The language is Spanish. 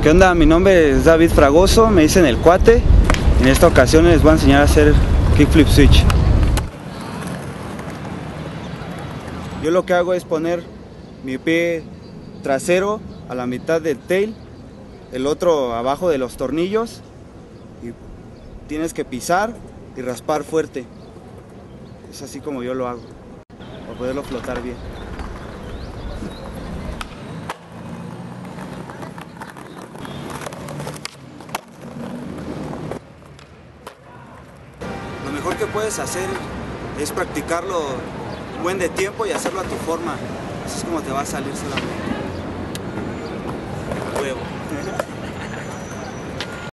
¿Qué onda? Mi nombre es David Fragoso, me dicen el Cuate. En esta ocasión les voy a enseñar a hacer kickflip switch. Yo lo que hago es poner mi pie trasero a la mitad del tail, el otro abajo de los tornillos, y tienes que pisar y raspar fuerte. Es así como yo lo hago, para poderlo flotar bien. Lo mejor que puedes hacer es practicarlo un buen de tiempo y hacerlo a tu forma. Así es como te va a salir solamente.